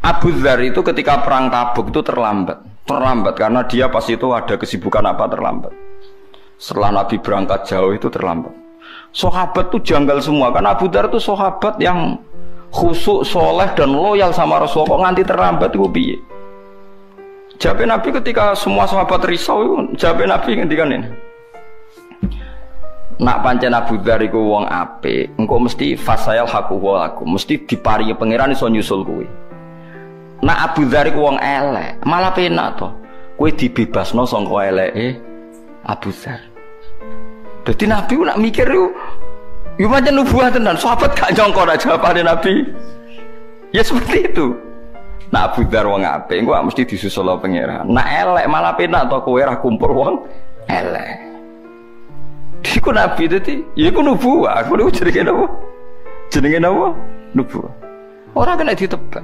Abu Dzar itu ketika perang Tabuk itu terlambat karena dia pas itu ada kesibukan apa terlambat. Setelah Nabi berangkat jauh itu terlambat. Sahabat tuh janggal semua karena Abu Dzar itu sahabat yang khusyuk, soleh dan loyal sama Rasulullah, kok nganti terlambat itu piye? Jawab Nabi ketika semua sahabat risau, jawab Nabi ngendikan ini. Nak pancen Abu Dzar iku wong apik, engko mesti fasayal haku aku, mesti diparingi pangeran iso nyusul kuwi. Nak Abu Dzar iku wong elek, malah penak to. Kowe dibebasno sangka eleke Abu Dzar. Dadi Nabi nak mikir yo pancen nubuah tenan, sahabat gak nyangka nek jawabane Nabi. Ya seperti itu. Nak Abu Dzar wong apik, engko mesti disusul pangeran. Nak elek malah penak to kowe ra kumpul wong elek. Iku Nabi dadi, ya iku nubuah. Aku niku jenenge napa? Jenenge napa? Nubuah. Ora kena ditebak.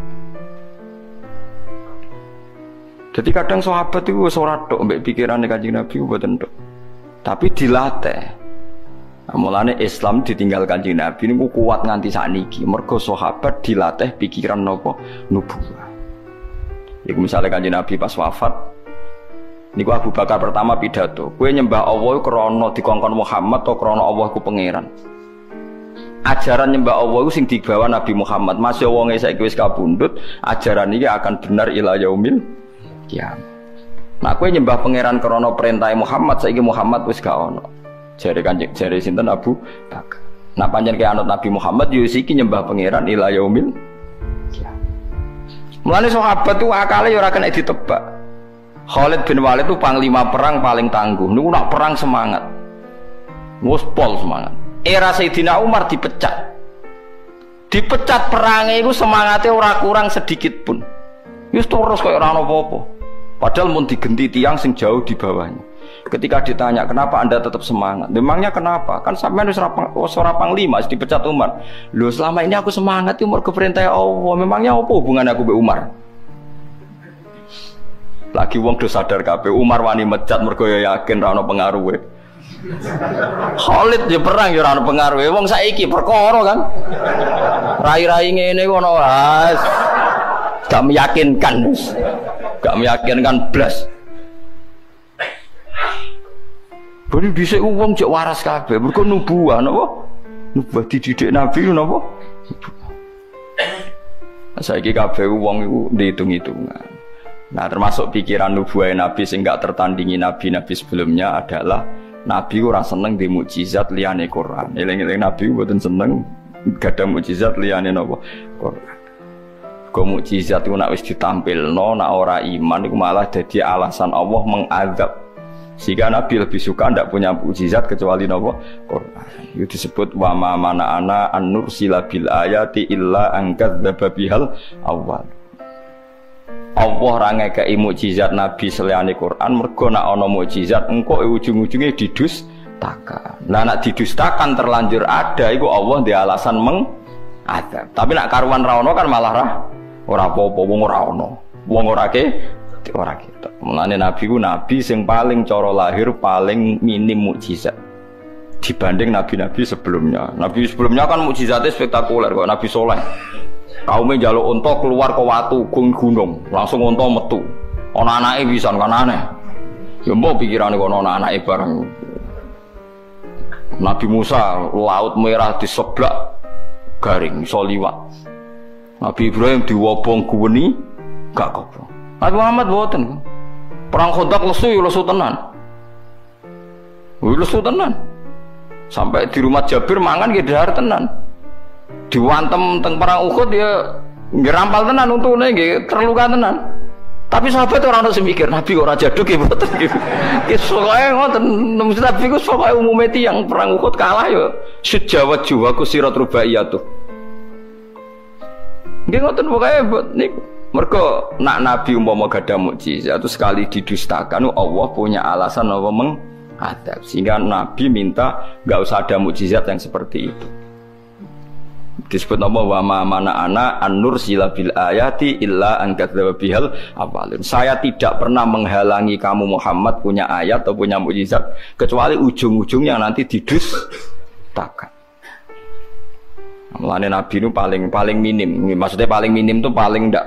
Jadi kadang sahabat itu ora tok mbek pikirane Kanjeng Nabi mboten tok. Tapi dilatih. Mulane Islam ditinggal Kanjeng Nabi niku kuat nganti sakniki. Mergo sahabat dilatih pikiran napa? Nubuah. Iku misale Kanjeng Nabi pas wafat niku Abu Bakar pertama pidato, kowe nyembah Allah krana dikongkon Muhammad atau krana Allah ku pangeran. Ajaran nyembah Allah iku sing dibawa Nabi Muhammad. Masih wonge saiki wis kabundut, ajaran iki akan benar ila yaumil kiamat. Nah kowe nyembah pangeran krana perintah Muhammad, saiki Muhammad wis gak ono. Jare sinten Abu Bakar. Nah pancen ke anut Nabi Muhammad yo iki nyembah pangeran ila yaumil kiamat. Mulane sahabat tuh akale yo ora kena ditebak. Khalid bin Walid itu panglima perang paling tangguh. Niku nak perang semangat. Wes pol semangat. Era Sayyidina Umar dipecat. Dipecat perangnya itu semangatnya ora kurang sedikit pun. Wis terus koyo ora ono apa-apa. Padahal mun digenti tiang sing jauh di bawahnya. Ketika ditanya, "Kenapa Anda tetap semangat?" Memangnya kenapa? Kan sampean wis ora panglima, wis dipecat Umar. Lho selama ini aku semangat umur ke perintah Allah. Memangnya apa hubungan aku mbek Umar? Lagi wong do sadar kabeh Umar wani mecat mergo ya yakin ra ono pengaruhe. Khalid ya perang ya ora ono pengaruhe. Wong saiki perkara kan. Rai-rai ngene ngono wis gak meyakinkan wis. Gak meyakinkan blas. Bari dhisik wong jek waras kabeh mergo nubuah napa? Nubuah dididik Nabi napa? Saiki kabeh wong iku dihitung-hitungan. Nah termasuk pikiran nubuah Nabi sing gak tertandingi Nabi-Nabi sebelumnya adalah Nabi ora seneng di mukjizat liyane Quran. Eling-eling Nabi mboten seneng gadah mukjizat liyane napa Quran. Kok mukjizat iku nek wis ditampilno nek ora iman iku malah dadi alasan Allah mengazab. Sehingga Nabi lebih suka ndak punya mukjizat kecuali napa Quran. Itu disebut wa ma mana ana an-nursila bil ayati illa an kadzdzaba bihal awal. Allah ra ngekeki mukjizat Nabi seliyane Quran mergo nek ana mukjizat engko ujung-ujunge didustakan. Lah nek didustakan terlanjur ada iku Allah ndek alasan mengazab. Tapi nek karuan ra ono kan malah ora apa-apa wong ora ono. Wong ora kita. Mulane Nabi ku nabi sing paling cara lahir paling minim mukjizat dibanding nabi-nabi sebelumnya. Nabi sebelumnya kan mukjizatnya spektakuler kok Nabi Soleh. Kaumnya jaluk unta keluar ke watu gunung, langsung unta metu. Ana anake pisan kan aneh. Ya mbok pikirane kono ana anake bareng. Nabi Musa laut merah diseblak garing iso liwat. Nabi Ibrahim diwobong guweni gak kobong. Nabi Muhammad boten. Perang Khandaq lesu tenan. Lesu tenan. Sampai di rumah Jabir mangan ge dahar tenan. Diwantem teng perang Uhud ya ngerampal tenan untune nggih terluka tenan. Tapi sahabat ora ono sing mikir Nabi kok ora jaduk nggih mboten nggih. Wis pokoke ngoten Nabi ku pokoke umume tiyang perang Uhud kalah ya sejawat jiwa ku sirat rubaiyatuh. Nggih ngoten pokoke niku. Mergo nak Nabi umpama gadah mukjizat itu sekali didustakan Allah punya alasan apa mengadab. Sehingga Nabi minta enggak usah ada mukjizat yang seperti itu. Disebut nama wa ma mana ana an-nursila bil ayati illa an kadzdzaba bihal awalun. Saya tidak pernah menghalangi kamu Muhammad punya ayat atau punya mukjizat kecuali ujung-ujungnya nanti didustakan. Mulane Nabi itu paling minim. Maksudnya paling minim itu paling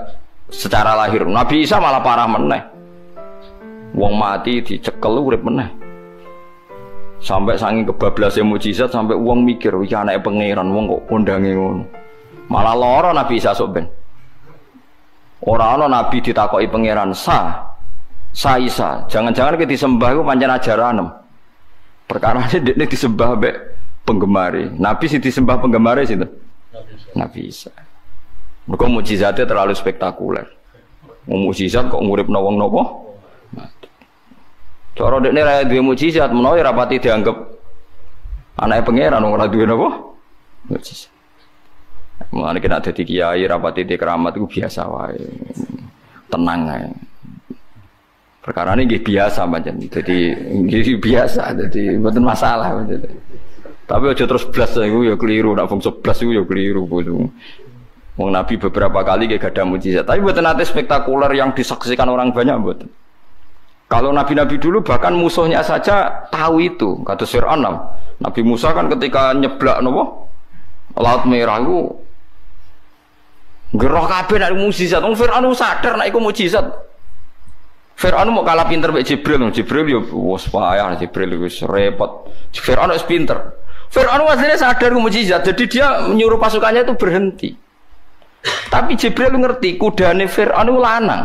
secara lahir. Nabi Isa malah parah meneh. Wong mati dicekel urip meneh. Sampai saking kebablasnya mukjizat sampai wong mikir iki anake pangeran wong kok kondange ngono. Malah lara Nabi Isa sok ben. Ora ana nabi ditakoki pangeran Sa Isa, jangan-jangan kita disembah iku pancen ajaranem. Perkarane dekne disembah mbek penggemare. Nabi sing disembah penggemare sinten? Nabi Isa. Mergo mukjizatnya terlalu spektakuler. Mukjizat kok nguripno wong napa? Mati. Cara dekne ra duwe mukjizat menawa rapati dianggap anake pangeran ora duwe napa? Mukjizat. Mulane kena dadi kiai rapati di keramat iku biasa wae. Tenang ae. Perkara ini biasa pancen. Jadi biasa, jadi mboten masalah. Tapi aja terus blas iku ya keliru, nek fungsi blas iku ya keliru. Wong Nabi beberapa kali gak ada mukjizat, tapi mboten nate spektakuler yang disaksikan orang banyak mboten. Kalau nabi-nabi dulu bahkan musuhnya saja tahu itu. Kata Fir'aun, Nabi Musa kan ketika nyeblak napa? Laut Merah itu gerah kabeh nek mukjizat. Wong Fir'aun sadar nek iku mukjizat. Fir'aun mau kalah pinter mbek Jibril. Jibril yo wis payah Jibril wis repot. Fir'aun wis pinter. Fir'aun aslinya sadar iku mukjizat. Jadi dia menyuruh pasukannya itu berhenti. Tapi Jibril ngerti kudane Fir'aun itu lanang.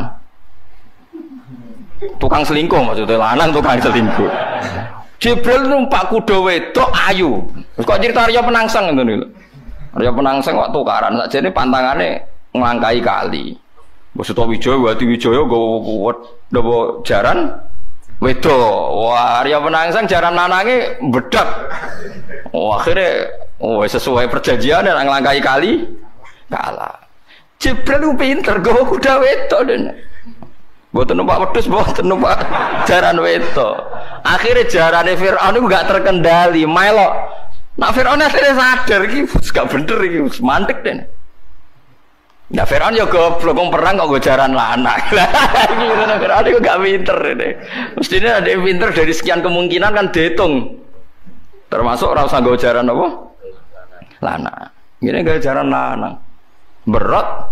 Tukang selingkuh maksudnya lanang tukang selingkuh. Jibril numpak kuda wedok ayu. Kok cerita Arya Penangsang ngono lho. Arya Penangsang kok tukaran sakjane pantangane nglangkai kali. Maksudnya Wijaya, Wati Wijaya gawa jaran wedok. Wah, Arya Penangsang jaran lanange bedak. Wah, akhirnya sesuai perjanjian yang nglangkai kali kalah. Jibril ku pinter gawa kuda wedok dene. Mboten numpak wedhus, mboten numpak jaran wedok. Akhirnya jarane Firaun itu gak terkendali, melok. Nak Firaun akhirnya sadar iki gak bener iki, mantek dene. Nah Firaun ya goblok wong perang kok go jaran lanang. Iki ngono Firaun iku gak pinter ini. Mestine ada yang pinter dari sekian kemungkinan kan dihitung. Termasuk ora usah go jaran apa? Lanang. Ngene gak jaran lanang. Berat.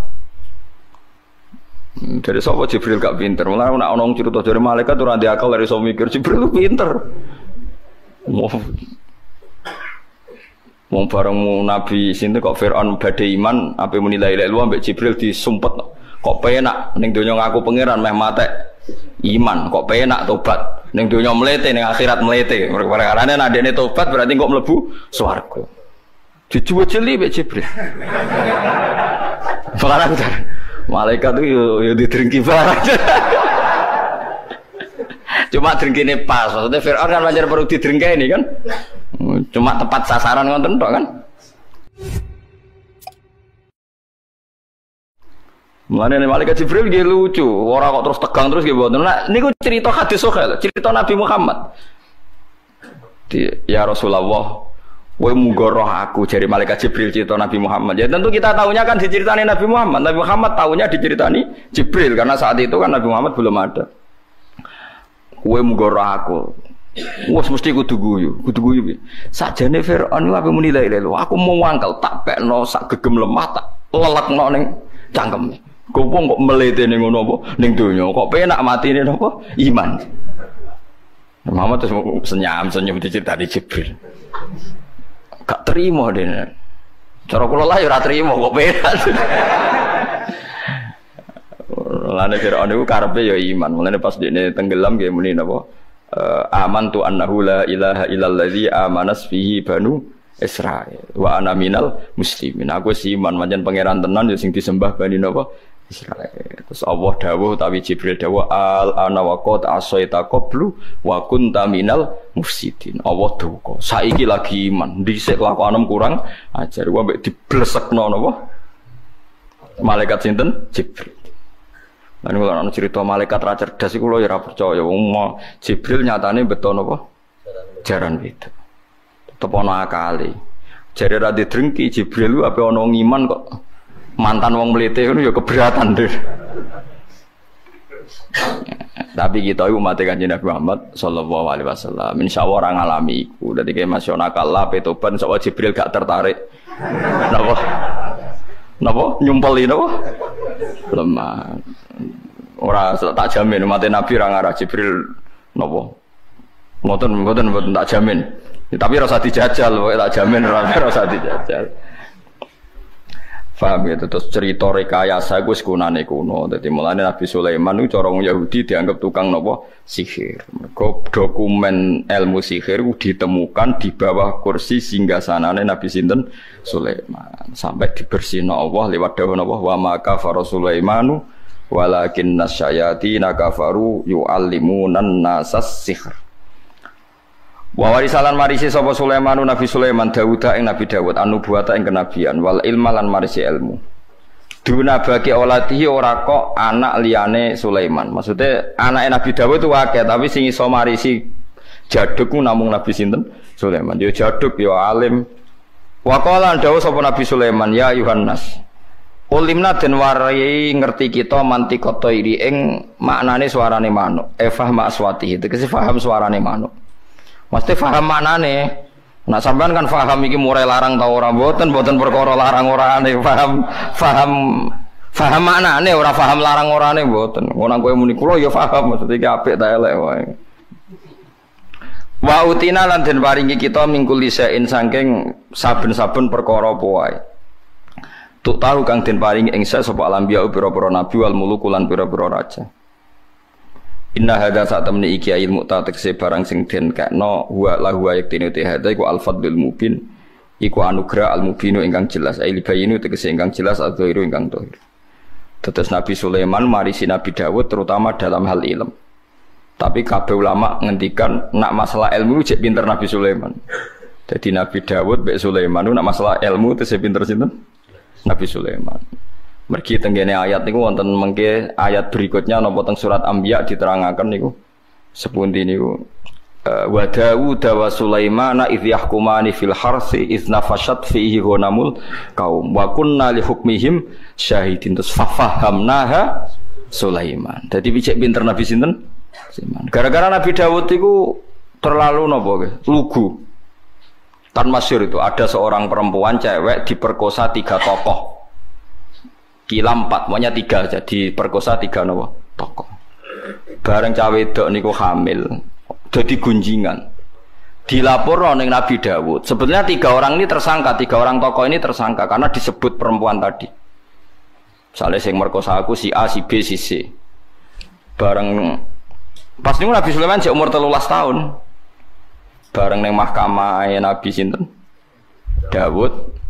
Dari sapa Jibril gak pinter. Mulane nek ana wong cerita dari malaikat ora ndek akal dari iso mikir Jibril lu pinter. Wong bareng Nabi sinten kok Firaun badhe iman ape muni la ilaha illallah mbek Jibril disumpet. Kok penak ning donya ngaku pangeran meh matek iman, kok penak tobat. Ning donya mlete ning akhirat mlete. Perkarane nek dene tobat berarti kok mlebu swarga. Dijuweli mbek Jibril. Barang malaikat itu ya didrengki barang. Cuma drengkine pas. Maksudnya Firaun kan pancen perlu didrengkeni kan. Cuma tepat sasaran ngoten tok kan. Mulane malaikat Jibril nggih lucu, ora kok terus tegang terus nggih mboten. Nah niku cerita hadis sahih, cerita Nabi Muhammad. Ya Rasulullah, kowe muga roh aku jari malaikat Jibril cerita Nabi Muhammad. Ya tentu kita tahunya kan diceritani Nabi Muhammad. Nabi Muhammad tahunya diceritani Jibril karena saat itu kan Nabi Muhammad belum ada. Kowe muga roh aku. Wes mesti kudu guyu. Sakjane Firaun ape muni la ilaha illallah. Aku mau wangkel tak pekno sak gegem lemah tak lelekno ning cangkeme. Kok wong kok melete ning ngono apa ning donya. Kok penak matine napa? Iman. Muhammad terus senyum diceritani Jibril. Gak terima dene. Cara kula lah ya ora terima kok penak. Lane Firaun iku karepe ya iman. Mulane pas dene tenggelam nggih muni napa? Amantu annahu la ilaha illalladzi amanas fihi banu Israil wa ana minal muslimin. Aku si iman pancen pangeran tenan ya sing disembah bani napa Israil. Terus Allah dawuh utawi Jibril dawuh al ana wa qad asaita qablu wa kunta minal mufsidin. Allah duka saiki lagi iman dhisik lakonem kurang ajar wa mbek diblesekno napa malaikat sinten Jibril. Lan kula ana cerita malaikat ra cerdas iku kula ya ora percaya. Wong Jibril nyatane beto napa? Jaran wedok. Tetep ana akale. Jare ra didrengki Jibril ku ape ana wong iman kok mantan wong mlete ngono ya keberatan deh. Tapi kita iku umat Kanjeng Nabi Muhammad sallallahu alaihi wasallam insyaallah ora ngalami iku. Dadi ke masyaallah kala petoban sawah Jibril gak tertarik. Napa? Nyumpeli napa? Lemah. Ora tak jamin mate Nabi ra ngarah Jibril napa. Mboten tak jamin. Ya, tapi rasa dijajal, tak jamin rasa dijajal. Faham ya, terus cerita rekayasa gue sekunane kuno. Jadi mulanya Nabi Sulaiman itu orang Yahudi dianggap tukang nopo sihir. Mereka dokumen ilmu sihir ditemukan di bawah kursi singgasanane Nabi Sinten Sulaiman. Sampai dibersihkan Allah lewat dawuh Allah wa ma kafara Sulaimanu walakin nasyayatina kafaru yu'allimunan nasas sihr. Wa warisalan marisi sapa Sulaiman Nabi Sulaiman Dawuda ing Nabi Dawud anubuwata ing kenabian wal ilma lan marisi ilmu. Duna bagi olatihi ora kok anak liyane Sulaiman. Maksudnya anake Nabi Dawud itu akeh tapi sing iso marisi jaduk namung Nabi sinten Sulaiman. Dia jaduk ya alim. Wa qala dawuh sapa Nabi Sulaiman ya Yohanes. Ulimna den warai ngerti kita mantikata iri ing maknane suarane manuk. Efah ma'aswatihi tegese paham suarane manuk. Mesti faham maknane. Nak sampean kan faham iki murai larang ta ora mboten perkara larang orane faham maknane ora faham larang orane mboten. Ngono kowe muni kula ya faham maksud iki apik ta elek wae. Wa utina lan den paringi kita mingkul lisain saking saben-saben perkara apa wae. Tuk tahu kang den paringi ing sapa alambiya pira-pira nabi wal muluku lan pira-pira raja. Inna hadza satamni iki ilmu ta tekse barang sing den kakno wa lahu yaktinu te hadza iku al-fadlul mubin iku anugerah al-mubinu ingkang jelas ai libayinu tekse ingkang jelas adzahiru ingkang dhahir. Tetes Nabi Sulaiman marisi Nabi Dawud terutama dalam hal ilmu. Tapi kabeh ulama ngendikan nak masalah ilmu cek pinter Nabi Sulaiman. Jadi Nabi Dawud mbek Sulaiman nak masalah ilmu tesih pinter sinten? Nabi Sulaiman. Mergi tenggene ayat niku wonten mengke ayat berikutnya napa teng surat Anbiya diterangaken niku sepundi niku wa Daud wa Sulaiman idh yahkumani fil harsi idh nafashat fihi ghanamul qaum wa kunna li hukmihim syahidin fafahamnaha Sulaiman. Dadi picek pinter Nabi sinten? Sulaiman. Gara-gara Nabi Daud iku terlalu napa lugu. Kan masyhur itu ada seorang perempuan cewek diperkosa 3 tokoh. Kila 4, maunya 3 aja diperkosa 3 nopo tokoh. Bareng cawe wedok niku hamil, jadi gunjingan. Dilapor ning Nabi Dawud. Sebetulnya 3 orang ini tersangka, 3 orang tokoh ini tersangka karena disebut perempuan tadi. Misalnya sing merkosa aku si A, si B, si C. Bareng pas niku Nabi Sulaiman jek umur 13 tahun. Bareng ning mahkamah Nabi sinten? Dawud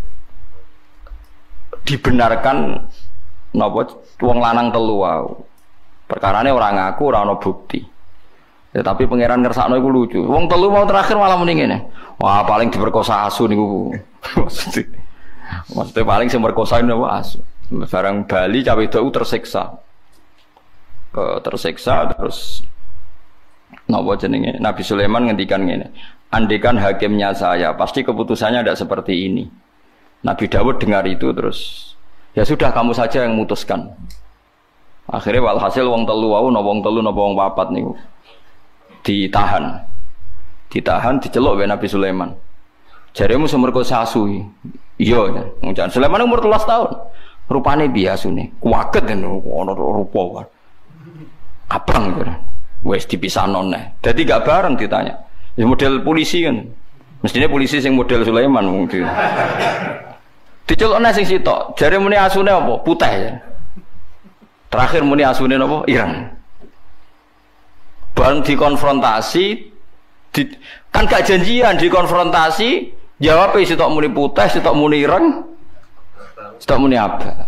dibenarkan napa wong lanang telu wae. Perkarane ora ngaku, ora ana bukti. Ya, tapi pangeran ngersakno iku lucu. Wong telu mau terakhir malah muni ngene. Wah, paling diperkosa asu niku. Maksudnya paling sing merkosa napa asu. Barang Bali cawe wedok tersiksa. Tersiksa terus napa jenenge Nabi Sulaiman ngendikan ngene. Andekan hakimnya saya, pasti keputusannya tidak seperti ini. Nabi Dawud dengar itu terus ya sudah kamu saja yang memutuskan. Akhirnya walhasil wong telu wau napa wong telu napa wong papat niku ditahan diceluk oleh Nabi Sulaiman. Jaremu semerkosa asu. Iya ya, ngucan Sulaiman umur 13 tahun. Rupane biasune kuwaget ono rupa. Abang gitu. Wes dipisahno neh. Dadi gak bareng ditanya. Ya model polisi kan. Mestinya polisi sing model Sulaiman mungkin. Dicelukne sing sitok, jare muni asune apa? Putih ya. Terakhir muni asune apa? Ireng. Bareng dikonfrontasi kan gak janjian dikonfrontasi, jawab sitok muni putih, sitok muni ireng. Sitok muni apa?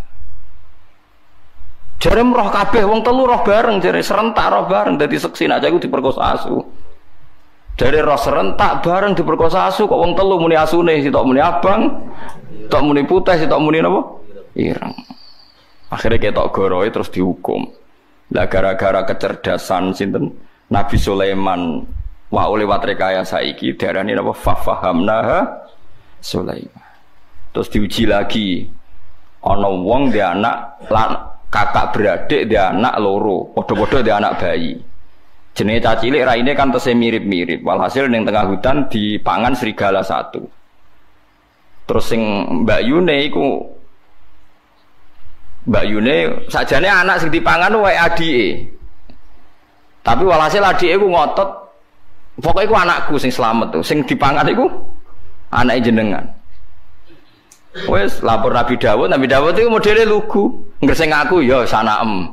Jare roh kabeh wong telu roh bareng, jare serentak roh bareng dadi seksi nek aku diperkosa asu. Jare roh serentak bareng diperkosa asu kok wong telu muni asune, sitok muni abang. Tok muni putih, tok muni napa? Ireng. Akhirnya ketok goroe terus dihukum. Lah gara-gara kecerdasan sinten Nabi Sulaiman wa lewat rekayasa iki diarani napa fafahamnaha Sulaiman. Terus diuji lagi. Ana wong dhe anak kakak beradik dhe anak loro, padha-padha dhe anak bayi. Jenenge cacilik raine kan tesih mirip-mirip. Walhasil ning tengah hutan dipangan serigala satu. Terus sing Mbak Yune iku Mbak Yune sajane anak sing dipangan wae adike. Tapi walhasil adike ku ngotot pokoke ku anakku sing slamet tuh, sing dipangan iku anake jenengan. Wes lapor Nabi Dawud itu modele lugu. Ngreseng aku ya sanaem.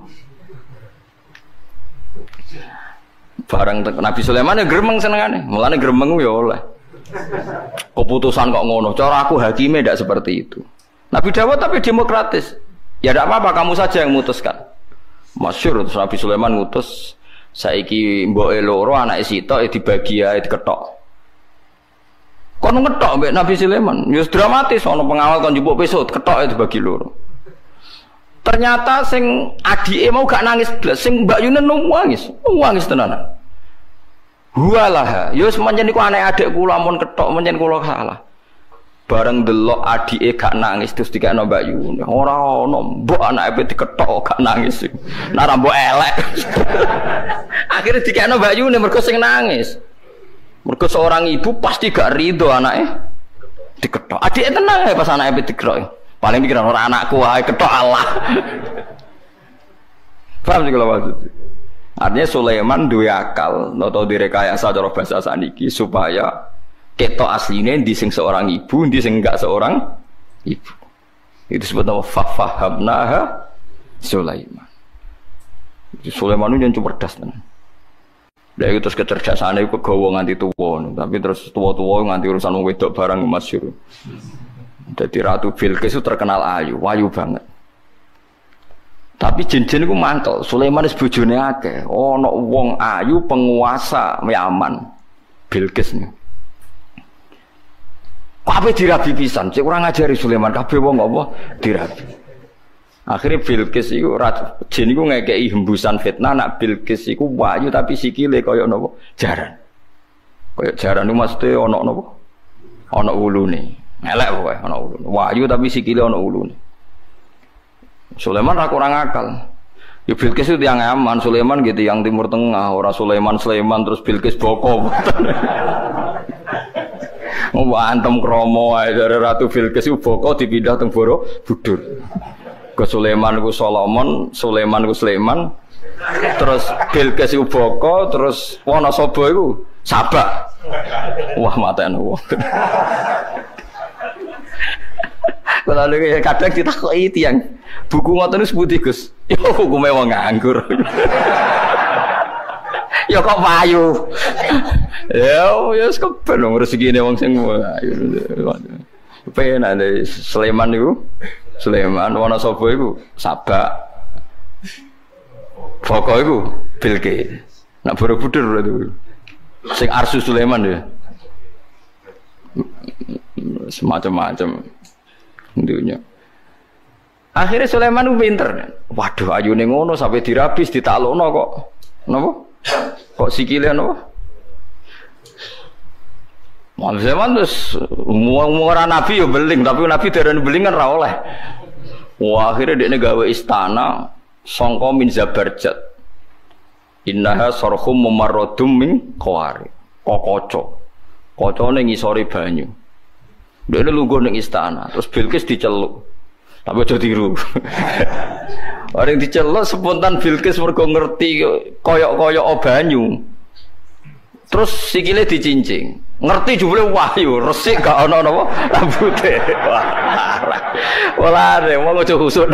Barang Nabi Sulaiman ya gremeng senengane. Mulane gremeng ya oleh. Keputusan kok ngono. Cara aku hakime ndak seperti itu. Nabi Dawud tapi demokratis. Ya tidak apa-apa, kamu saja yang memutuskan. Masyhur terus Nabi Sulaiman ngutus saiki mboke loro anake sitok dibagi ae diketok. Kon ngetok mbek Nabi Sulaiman, ya dramatis ana pengawal kon njupuk pisau ketok dibagi loro. Ternyata sing adike mau gak nangis blas, sing Mbak Yune nangis. Nangis tenanan. Huwalah, ya semenjen iku anak adik kula mun ketok menyen kula salah. Bareng delok adike gak nangis terus dikekno Mbak Yune. Ora ono mbok anake diketok gak nangis. Nek ora mbok elek. Akhire dikekno Mbak Yune mergo sing nangis. Mergo seorang ibu pasti gak ridho anake diketok. Adike tenang ya pas anake diketok. Paling pikiran ora anakku wae ketok Allah. Paham sih kalau maksud. Artinya Sulaiman duwe akal atau direkayasa cara bahasa saniki supaya ketok asline di sing seorang ibu, di sing enggak seorang ibu. Itu disebut nama fahamnaha Sulaiman. Sulaiman itu yang cerdas tenan. Lah itu terus kecerdasane iku kegawa nganti tuwa, tapi terus tuwa-tuwa nganti urusan wong wedok barang masyhur. Jadi Ratu Bilqis itu terkenal ayu banget. Tapi jin-jin iku mantel, Sulaiman wis bojone akeh. Ana wong ayu penguasa Yaman. Bilqis niku. Kabeh dirabi pisan, cek ora ngajari Sulaiman, kabeh wong apa dirabi. Akhirnya Bilqis iku jin iku ngekeki hembusan fitnah nak Bilqis iku wayu tapi sikile kaya napa jaran. Kaya jaran iku maksude ana napa? Ana ulune. Elek wae ana ulune. Wayu tapi sikile ana ulune. Sulaiman ra kurang akal. Ya Bilqis itu yang aman, Sulaiman gitu yang Timur Tengah, ora Sulaiman terus Bilqis boko. Antem kromo ae dari Ratu Bilqis boko dipindah teng Borobudur. Ke Sulaiman ku Solomon, Sulaiman ku Sulaiman. Terus Bilqis iku boko, terus Wonosobo iku Sabak. Wah matane wong. Kalau kadang ditakoki tiyang, buku ngoten wis pundi Gus? Ya hukume wong nganggur. Ya kok payu. Ya wis keben rezekine wong sing ayu. Penak Sulaiman niku. Sulaiman Wonosobo iku Sabak. Boko iku Bilqis. Nak Borobudur itu. Sing Arsu Sulaiman ya. Semacam-macam. Dunia. Akhirnya Sulaiman itu pinter. Waduh ayune ngono sampai dirabis ditalokno kok. Napa? Kok sikile napa? Sulaiman terus ora nabi ya beling, tapi nabi darane beling kan ra oleh. Wah akhirnya dekne gawe istana sangka min Zabarjat. Innaha sarhum mumarradum min qawari. Kokoco. Kocone ngisore banyu. Dia lungguh ning istana, terus Bilqis diceluk. Tapi aja tiru. Orang diceluk spontan Bilqis mergo ngerti koyok-koyok banyu. Terus sikile dicincing. Ngerti jebule wahyu, resik gak ana napa rambute. Wah. Walare wong aja khusuk.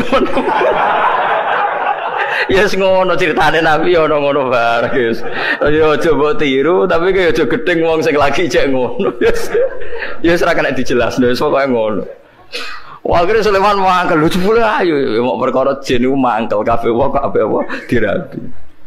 Ya yes, ngono ceritane Nabi ana ngono bareng guys. Ya aja mbok tiru tapi kaya aja gedeng wong sing lagi cek ngono. Ya wis ora kena dijelasno wis pokoke ngono. Wah akhirnya Sulaiman mangkel lucu pula ayo mau perkara jin iku mangkel kabeh wong kabeh apa dirabi.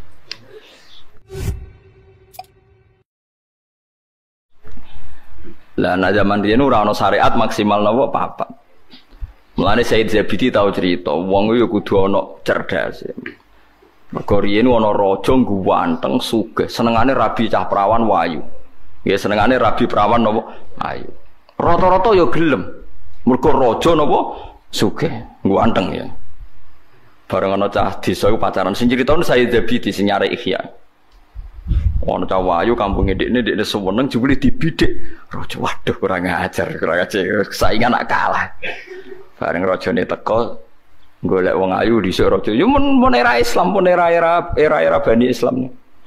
Lah nek zaman riyen ora ana syariat maksimal napa papat. Mulane Said Zabidi tau cerita wong iku kudu ana cerdas. Mergo riyen ana raja ganteng sugih, senengane rabi cah prawan wayu. Nggih senengane rabi prawan napa ayu. Rata-rata ya gelem. Mergo raja napa sugih, ganteng ya. Bareng ana cah desa iku pacaran sing critane Said Zabidi sing nyare Ihya. Ana cah wayu kampunge dekne seneng jebule dibidik. Raja waduh kurang ajar, saingan nak kalah. Bareng rajane teko Golek wong ayu dhisik raja. Yo mun era Islam, pun era Bani Islam.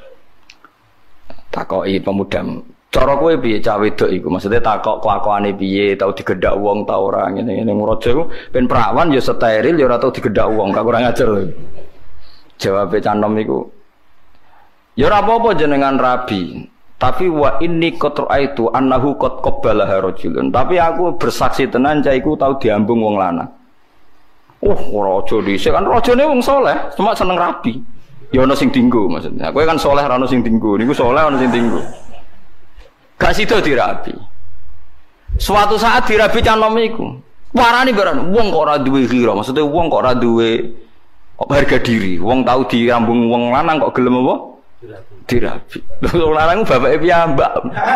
Takoki pemuda. Cara kowe piye cah wedok iku? Maksudnya takok kelakuane piye, tau digedhak wong ta ora ngene-ngene. Raja iku ben perawan ya steril ya ora tau digedhak wong, gak kurang ajar lho. Jawabe canom iku ya ora apa-apa jenengan rabi, tapi wa inni qad ra'aitu annahu qad qabbalaha rajulun. Tapi aku bersaksi tenan cah iku tau diambung wong lanang. Raja dhisik kan rajane wong saleh, cuma seneng rabi. Ya ana sing dinggo maksudnya. Kowe kan saleh ora ana sing dinggo, niku saleh ana sing dinggo. Gak sida dirabi. Suatu saat dirabi canom iku. Warani barang wong kok ora duwe ghira, maksudnya wong kok ora duwe harga diri. Wong tau dirambung wong lanang kok gelem apa? Dirabi. Lho wong lanang bapake piyambak.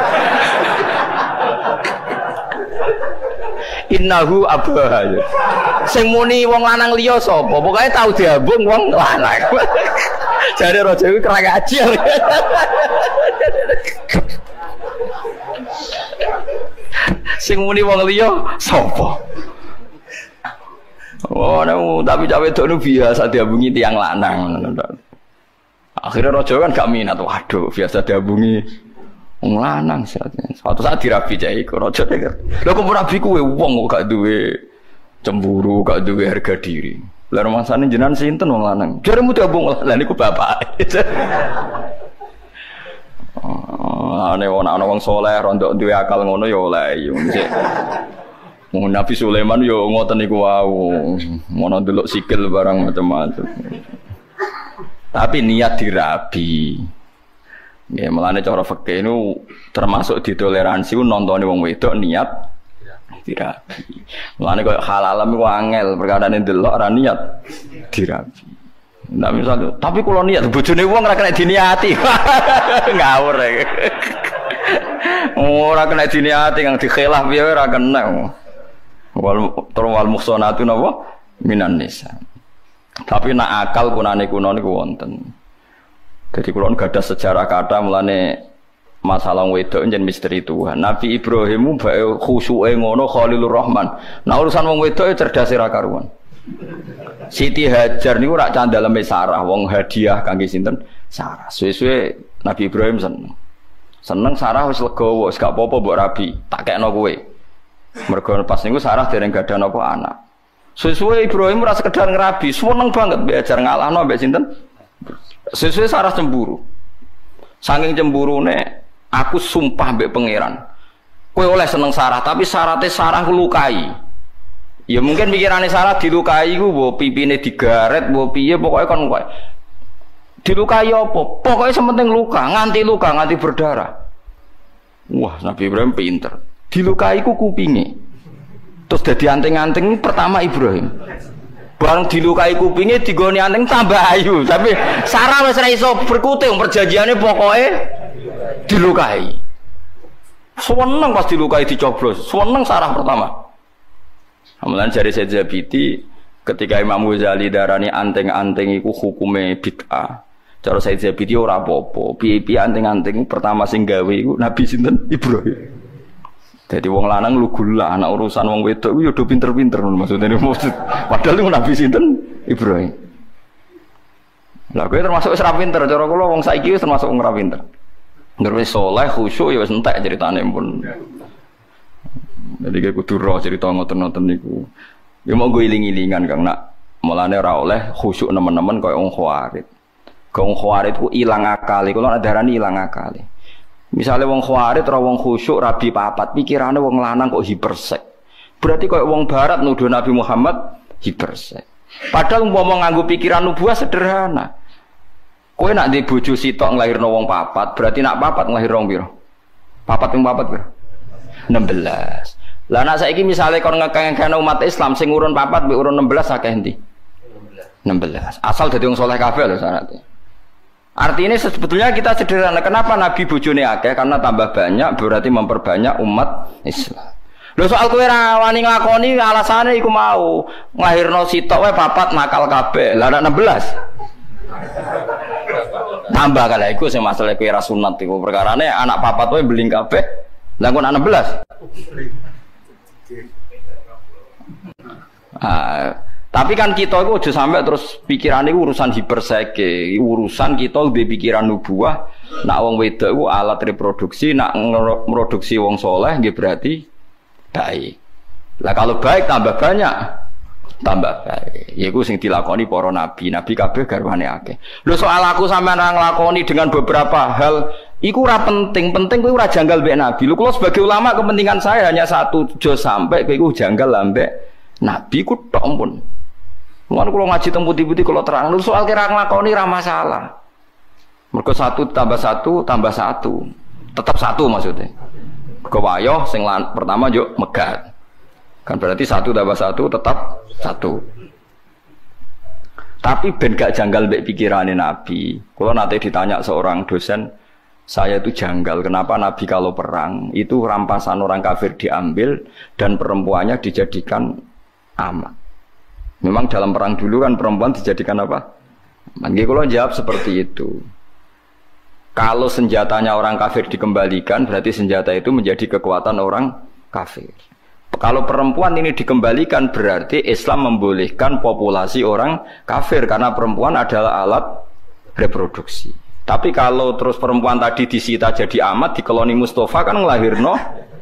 Innahu abah. Sing muni wong lanang liya sapa? Pokoke tau diambung wong lanang. Jare raja iku kerang ajil. Sing muni wong liya sapa? Tapi cawe wedok nu biasa diambungi tiang lanang. Akhirnya raja kan gak minat. Waduh, biasa diambungi wong lanang. Suatu saat dirabi cah iku raja pikir, lho kok rabi kuwe wong kok gak duwe cemburu, gak duwe harga diri. Lah rumangsane jenengan sinten wong lanang? Jaremu diambung lah niku bapak. Ana wong saleh rondo duwe akal ngono ya oleh yo sik. Nabi Sulaiman yo ngoten niku wau. Ngono ndelok sikil barang macam-macam. Tapi niat dirabi. Nggih, melane cara fikih niku termasuk ditoleransi nontone wong wedok niat dirabi. Melane koyo halalam iku angel, perkarane ndelok ora niat dirabi. Nah misalnya, tapi kalau niat bojone wong ora kena diniati. Ngawur ya. Ora kena diniati kang dikhilaf piye ora kena. Wal muhsanatu napa minan nisa. Tapi nak akal kunane kuno niku wonten. Jadi kula gadah sejarah kata mulane masalah wedok njen misteri Tuhan. Nabi Ibrahim bae khusyuke ngono Khalilur Rahman. Nah urusan wong wedok cerdas ra karuan. Siti Hajar niku rak candaleme Sarah, wong hadiah kangge sinten? Sarah. Suwe-suwe Nabi Ibrahim seneng. Seneng Sarah wis legowo, wis gak apa-apa mbok rabi, tak kekno kowe. Mergo pas niku Sarah dereng gadah napa anak. Suwe-suwe Ibrahim ora sekedar ngerabi, seneng banget mbek ajar ngalahno mbek sinten? Suwe-suwe Sarah cemburu. Saking cemburune, aku sumpah mbek pangeran. Kowe oleh seneng Sarah, tapi syaratnya Sarah lukai. Ya mungkin pikirannya Sarah dilukai ku mbok pipine digaret mbok piye pokoke kon kowe. Dilukai apa? Pokoke sementing luka, nganti berdarah. Wah, Nabi Ibrahim pinter. Dilukai ku kupinge. Terus dadi anting-anting pertama Ibrahim. Bareng dilukai kupinge digoni anting tambah ayu, tapi Sarah wis ora iso berkutik perjanjiane pokoke dilukai. Seneng pas dilukai dicoblos. Seneng Sarah pertama. Amalan jari Said Zabidi ketika Imam Ghazali darani anting-anting iku hukume bid'ah. Cara Said Zabidi ora apa-apa. Piye-piye anting-anting pertama sing gawe iku Nabi sinten? Ibrahim. Jadi wong lanang lugulah anak urusan wong wedok iku ya do pinter-pinter maksudnya. Padahal iku Nabi sinten? Ibrahim. Lah kowe termasuk wis ra pinter, cara kula wong saiki wis termasuk wong ra pinter. Ngger wis saleh khusyuk ya wis entek ceritane pun. Jadi kayak kudu roh cerita ngoten-ngoten niku. Ya mau gue iling-ilingan kang nak mulane ora oleh khusyuk nemen-nemen kaya wong khawarit. Wong khawarit ku ilang akale, kula darani ilang akale. Misale wong khawarit ora wong khusyuk rabi papat, pikirane wong lanang kok hipersek. Berarti kaya wong barat nuduh Nabi Muhammad hipersek. Padahal umpama nganggo pikiran nubuah sederhana. Kowe nak di bojo sitok nglahirno wong papat, berarti nak papat nglahirno piro? Papat ping papat piro? 16. Lah nek saiki misale kon ngekeng-ngekeng umat Islam sing urun 4 mbek urun 16 akeh endi? 16. Asal dadi wong saleh kabeh lho syaratnya. Artinya sebetulnya kita sederhana. Kenapa Nabi bojone akeh? Karena tambah banyak berarti memperbanyak umat Islam. Lho soal kowe ra wani nglakoni alasane iku mau nglahirno sitok wae 4 nakal kabeh. Lah nek 16 tambah kala iku sing masalah kowe ra sunat iku perkarane anak 4 wae beling kabeh. Lah kok 16? Tapi kan kita itu aja sampai terus pikirannya urusan hiperseke, urusan kita udah pikiran nubuah, nak wong wedok itu alat reproduksi, nak meroduksi wong soleh, gitu berarti baik. Lah kalau baik tambah banyak, tambah baik. Yaiku sing dilakoni para nabi, nabi kabeh garwane akeh. Lho soal aku sampean ra nglakoni dengan beberapa hal, iku ora penting, penting kowe ora janggal mbek nabi. Lho kula sebagai ulama kepentingan saya hanya satu, aja sampai kowe iku janggal ambek nabi ku tok pun. Mulane kula ngaji teng putih-putih kula terang, soal kira nglakoni ra masalah. Mergo 1 tambah 1 tambah 1. Tetap 1 maksudnya. Kewayoh sing pertama yo megat. Kan berarti 1 tambah 1 tetap 1. Tapi ben gak janggal mbek pikirane Nabi. Kula nate ditanya seorang dosen, saya itu janggal kenapa Nabi kalau perang itu rampasan orang kafir diambil dan perempuannya dijadikan amat. Memang dalam perang dulu kan perempuan dijadikan apa? Nggih kula jawab seperti itu. Kalau senjatanya orang kafir dikembalikan berarti senjata itu menjadi kekuatan orang kafir. Kalau perempuan ini dikembalikan berarti Islam membolehkan populasi orang kafir karena perempuan adalah alat reproduksi. Tapi kalau terus perempuan tadi disita jadi amat di koloni Mustafa kan ngelahirno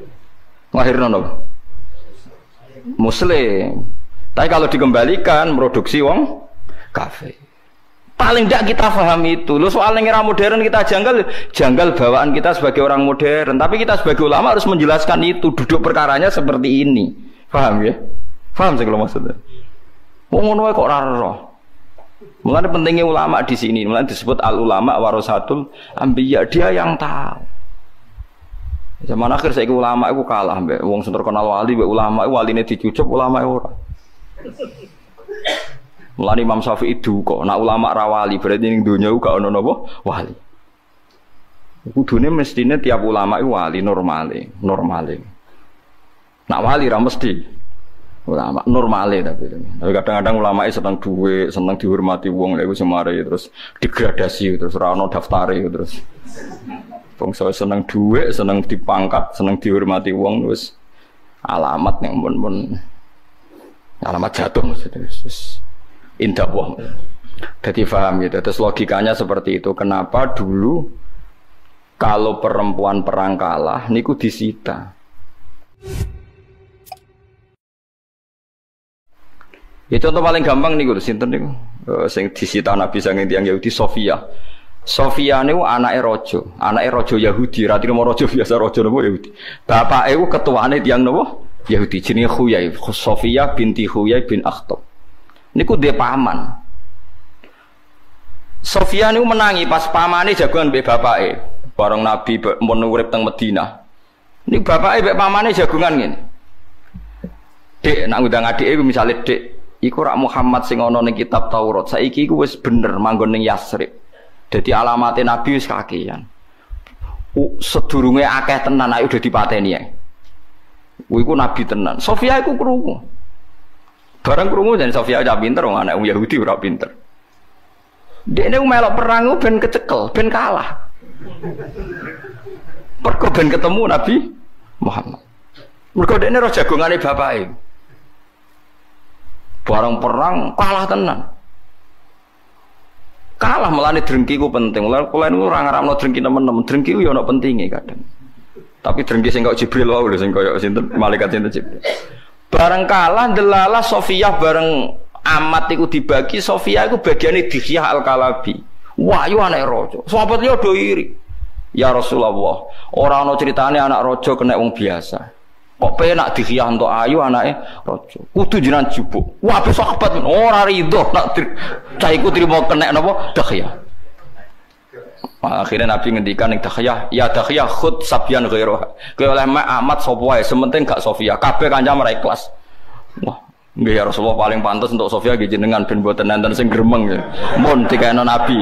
Muslim. Tapi kalau dikembalikan produksi wong kafir. Paling tidak kita paham itu. Lu soal era modern kita janggal bawaan kita sebagai orang modern. Tapi kita sebagai ulama harus menjelaskan itu. Duduk perkaranya seperti ini. Paham ya? Paham sih kalau maksudnya. Mau ngono kok ora roh. Mulane pentingnya ulama di sini. Mulane disebut al ulama warasatul anbiya. Dia yang tahu. Zaman akhir saiki ulama iku kalah mbek wong sing terkenal wali mbek ulama waline dicucup ulama ora. Mulane Imam Syafi'i duka, nak ulama ra wali berarti ning donya gak ono napa wali. Kudune mestine tiap ulama iku wali normale. Nak wali ra mesti ulama normale tapi kadang-kadang ulama seneng duwe, seneng dihormati wong lek iku semare terus degradasi terus ra ono daftare terus. Wong seneng duwe, seneng dipangkat, seneng dihormati wong terus alamat yang pun alamat jatuh maksudnya indah wong. Jadi paham gitu. Terus logikanya seperti itu. Kenapa dulu kalau perempuan perang kalah niku disita? Itu contoh paling gampang niku sinten niku sing disita Nabi sange tiyang Yahudi Sofia. Sofia niku anake raja Yahudi, ra trimo raja biasa raja napa Yahudi. Bapake iku ketuane tiyang napa? Yahudi jenenge Khuyai, Sofia binti Khuyai bin Akhtab. Niku dhe paman. Sofia niku menangi pas pamane jagoan mbek bapake. Bareng Nabi mun urip teng Madinah. Niku bapake mbek pamane jagongan ngene. Dek, nak ngundang adike iku misale Dek, iku rak Muhammad sing ana ning kitab Taurat. Saiki iku wis bener manggon ning Yasrib. Dadi alamate Nabi wis kakean. Sedurunge akeh tenan ayo udah dipateni ae. Iku Nabi tenan. Sofia iku krungu. Barang krungu dan Sofia aja pinter wong anak Yahudi ora pinter. Dekne melok perang ben kecekel, ben kalah. Perko ben ketemu Nabi Muhammad. Mergo dekne roh jagongane bapake. Barang perang kalah tenan. Kalah melane drengki ku penting. Kula niku ora ngaramno drengki nemen-nemen. Drengki ku ya ana pentinge kadang. Tapi drengki sing kok Jibril wae lho sing koyo sinten malaikat sinten Jibril. Bareng kalah delalah Sofia bareng amat iku dibagi, Sofia iku bagiane Dihyah Al-Kalabi. Wah, yo anak raja. Sahabat yo do iri. Ya Rasulullah, ora ana critane anak raja kena wong biasa. Kok penak Dihyah entuk ayu anake raja. Kudu jenengan jupuk. Wah, sahabat ora rido nak cah iku trimo kena napa Dihyah. Akhirnya Nabi ngendikan ning Dakhiyah, ya Dakhiyah khud sabyan ghairoha. Kowe oleh amat sapa wae, sementing gak Sofia. Kabeh kancam ra ikhlas. Wah, nggih ya Rasulullah paling pantes untuk Sofia nggih jenengan ben mboten enten sing gremeng ya. Mun dikene Nabi.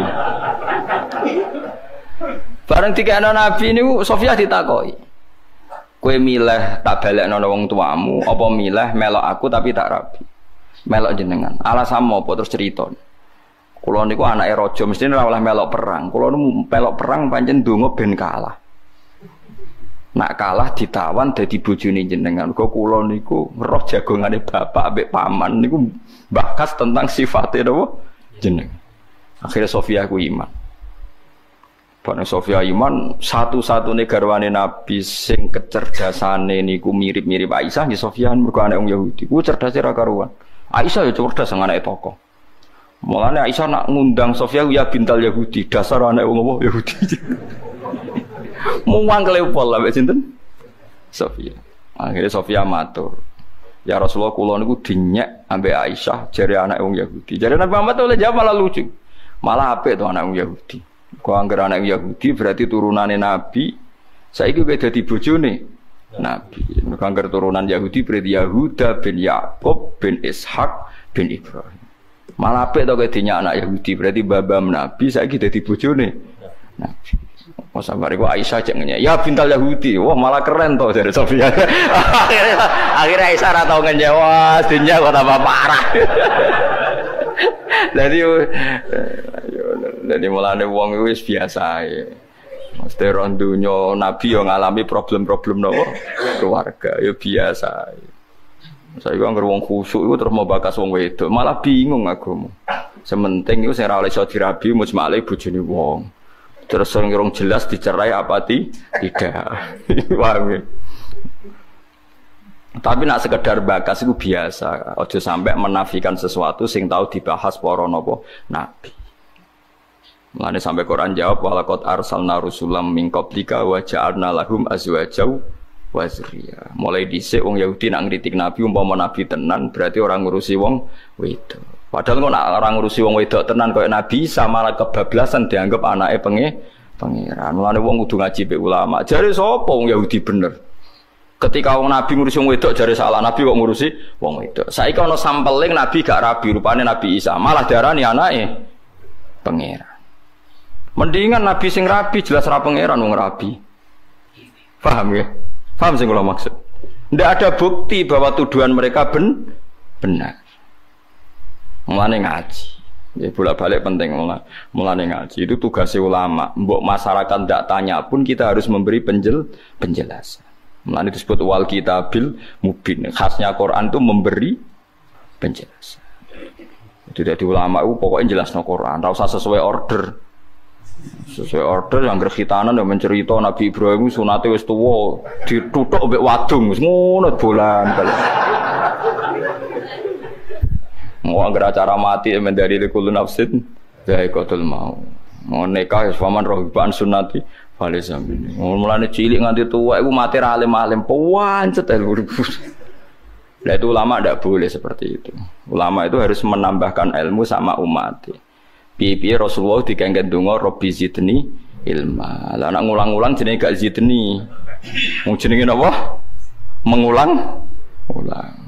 Bareng dikene Nabi niku Sofia ditakoki. Kowe milih tak balekno wong tuamu apa milih melok aku tapi tak rabi? Melok jenengan. Alasanmu apa terus cerita? Kulo niku anake raja, mesti ora oleh melok perang. Kulo niku melok perang pancen ndonga ben kalah. nak kalah ditawan dadi bojone jenengan. Kok kula niku roh jagongane bapak ambek paman niku bahas tentang sifatnya napa jenengan. Akhirnya Sofia ku iman. Bane Sofia iman satu-satunya garwane Nabi sing kecerdasane niku mirip-mirip Aisyah nggih Sofyan mergo anak wong Yahudi. Ku cerdase ra karuan. Aisyah ya cerdas sang anake tokoh. Mulane Aisyah nak ngundang Sofia ya bintal Yahudi, dasar anak wong Yahudi. Muang kelepol lah mbek sinten? Sofia. Akhirnya Sofia matur. Ya Rasulullah kula niku dinyek ambek Aisyah jare anak wong Yahudi. Jare Nabi Muhammad oleh jawab malah lucu. Malah apik to anak wong Yahudi. Kok anggere anak Yahudi berarti turunane Nabi. Saiki kowe dadi bojone Nabi. Nek anggere turunan Yahudi berarti Yahuda bin Yakub bin Ishak bin Ibrahim. Malah apik to kowe dinyek anak Yahudi berarti babam Nabi saiki dadi bojone Nabi. Oh sampai gua Aisyah cengnya, ya bintal Yahudi, wah malah keren toh dari Sofia. akhirnya Aisyah ratau ngejawa, dunia kok tambah parah. Jadi mulane wong itu biasa ya. Mesti rondunya Nabi yang ngalami problem-problem nopo keluarga, ya biasa. Saya kan wong khusuk itu terus mau bakas wong wedok, malah bingung aku. Sementing itu saya ora iso dirabi mujmale bojone wong. Terus orang jelas dicerai apa tidak. Paham ya? Tapi nak sekedar bakas itu biasa. Ojo sampai menafikan sesuatu sing tahu dibahas para nopo nabi. Mulane sampai Quran jawab walaqad arsalna rusulam min qablika wa ja'alna lahum azwajan wa dzurriyyah. Mulai dhisik wong Yahudi nak ngritik nabi umpama nabi tenan berarti orang ngurusi wong wedok. Padahal kok nak orang ngurusi wong wedok tenan koyo Nabi Isa malah kebablasan dianggap anake pangeran. Mulane wong kudu ngaji be ulama. Jare sapa wong Yahudi bener? Ketika wong Nabi ngurusi wong wedok jare salah, Nabi kok ngurusi wong wedok. Saiki ana sampeling Nabi gak rabi, rupane Nabi Isa malah diarani anake pangeran. Mendingan Nabi sing rabi jelas ra pangeran wong rabi. Paham ya? Paham sing kula maksud? Ndak ada bukti bahwa tuduhan mereka benar. Mulane ngaji, ya bolak-balik penting mulane ngaji itu tugasnya ulama. Mbok masyarakat tidak tanya pun kita harus memberi penjelasan. Mulane disebut wal kitabil mubin. Khasnya Quran itu memberi penjelasan. Jadi ulama itu pokoknya jelasno Quran, ora usah sesuai order. Sesuai order yang gerhitanan yang mencerita Nabi Ibrahim sunate wis tuwa, dituthuk mbek wadung wis ngono bolan balik. Mau agar acara mati mendari likul nafsin zaikatul maut. Mau nikah faman rohban sunnati fale sambil. Mau mulane cilik nganti tua iku mati ra alim-alim pancet ilmu. Lah itu ulama ndak boleh seperti itu. Ulama itu harus menambahkan ilmu sama umat. Piye-piye Rasulullah dikengken donga Rabbi zidni ilma. Lah nek ngulang-ulang jenenge gak zidni. Wong jenenge napa? Mengulang.